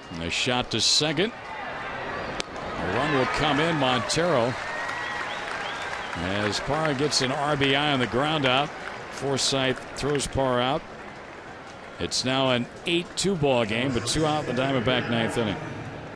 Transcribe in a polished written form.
And a shot to second. A run will come in. Montero, as Parra gets an RBI on the ground out. Forsythe throws Parra out. It's now an 8-2 ball game, but 2 out in the Diamondback ninth inning.